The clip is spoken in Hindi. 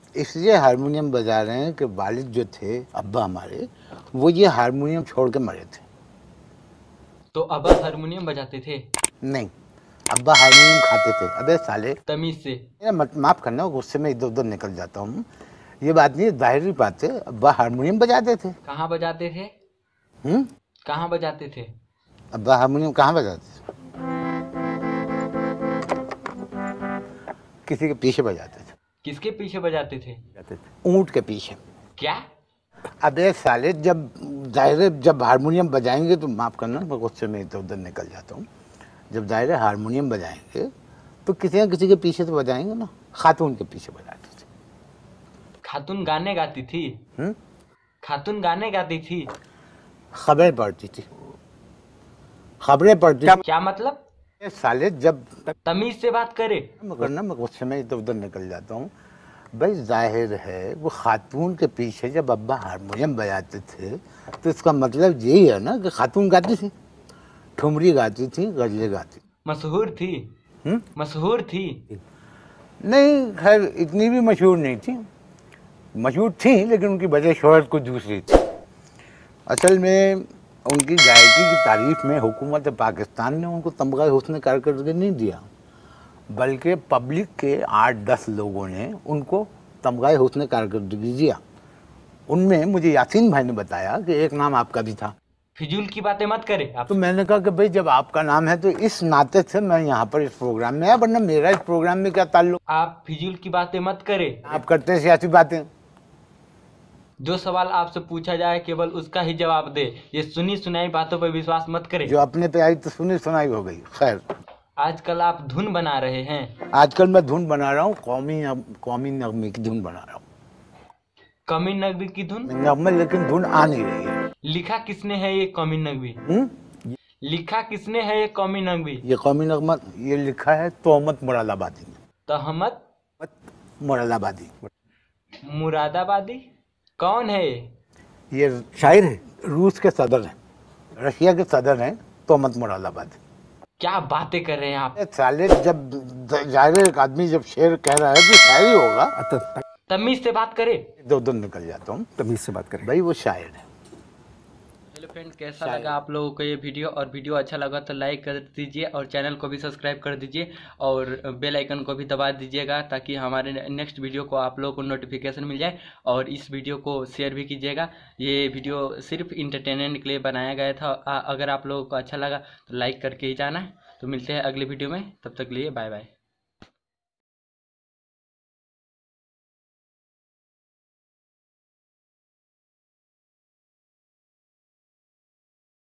इसलिए हारमोनियम बजा रहे हैं कि वालिद जो थे अब्बा हमारे, वो ये हारमोनियम छोड़ के मरे थे। तो अब्बा हारमोनियम बजाते थे? नहीं, अब्बा हारमोनियम खाते थे। अबे साले, तमीज से। माफ करना, गुस्से में इधर उधर निकल जाता हूँ। ये बात नहीं, जाहिर बात है, अब्बा हारमोनियम बजाते थे। कहाँ बजाते थे? कहाँ बजाते थे? अब्बा हारमोनियम कहाँ बजाते थे? किसी के पीछे बजाते थे। किसके पीछे बजाते थे? ऊंट के पीछे। क्या? अबे साले, जब हारमोनियम बजाएंगे तो माफ करना, मैं गुस्से में इधर उधर निकल जाता हूँ। जब दायरे हारमोनियम बजाएंगे तो किसी न किसी के पीछे तो बजाएंगे ना। खातून के पीछे बजाते थे। खातून गाने गाती थी? खातून गाने गाती थी? खबरें पढ़ती थी, खबरें पढ़ती थी। क्या मतलब? साले, जब तमीज से बात करे। करना, मैं गुस्से में इधर उधर निकल जाता हूँ। भाई जाहिर है, वो खातून के पीछे जब अब्बा हारमोनियम बजाते थे तो इसका मतलब यही है ना कि खातून गाती थी, ठुमरी गाती थी, गजलें गाती। मशहूर थी? मशहूर थी? नहीं, खैर इतनी भी मशहूर नहीं थी। मशहूर थी लेकिन उनकी वजह शोहरत कुछ दूसरी थी। असल में उनकी गायकी की तारीफ में हुकूमत पाकिस्तान ने उनको तमगा हुस्न कारकर्दगी नहीं दिया, बल्कि पब्लिक के 8-10 लोगों ने उनको तमगा हुस्न कारकर्दगी दिया। उनमें मुझे यासीन भाई ने बताया कि एक नाम आपका भी था। फिजूल की बातें मत करे आप। तो मैंने कहा कि भाई जब आपका नाम है तो इस नाते से मैं यहाँ पर इस प्रोग्राम में आया, वरना मेरा इस प्रोग्राम में क्या ताल्लुक। आप फिजूल की बातें मत करे। आप करते हैं सियासी बातें। जो सवाल आपसे पूछा जाए केवल उसका ही जवाब दे। ये सुनी सुनाई बातों पर विश्वास मत करे। जो अपने पे आई तो सुनी सुनाई हो गई। खैर, आजकल आप धुन बना रहे हैं। आजकल मैं धुन बना रहा हूँ, कौमी नगमे की धुन बना रहा हूँ। कौमी नगवी की धुन? नगमे, लेकिन धुन आ नहीं रही है। लिखा किसने है ये कौमी नगवी? लिखा किसने है ये कौमी नगवी? ये कौमी नगमा ये लिखा है तोहमत मुरादाबादी ने। तहमत मुरादाबादी। मुरादाबादी कौन है ये शायर है, रूस के सदर हैं, रशिया के सदर हैं, तोहमत मुरादाबादी। क्या बातें कर रहे हैं आप? साले, जब जाहिर एक आदमी जब शेर कह रहा है तो शायरी होगा। तमीज से बात करे। इधर उधर निकल जाता हूँ। तमीज से बात करें भाई, वो शायर है। हेलो फ्रेंड, कैसा लगा आप लोगों को ये वीडियो? और वीडियो अच्छा लगा तो लाइक कर दीजिए और चैनल को भी सब्सक्राइब कर दीजिए और बेल आइकन को भी दबा दीजिएगा ताकि हमारे नेक्स्ट वीडियो को आप लोगों को नोटिफिकेशन मिल जाए। और इस वीडियो को शेयर भी कीजिएगा। ये वीडियो सिर्फ इंटरटेनमेंट के लिए बनाया गया था। अगर आप लोगों को अच्छा लगा तो लाइक करके ही जाना है। तो मिलते हैं अगले वीडियो में, तब तक के लिए बाय बाय।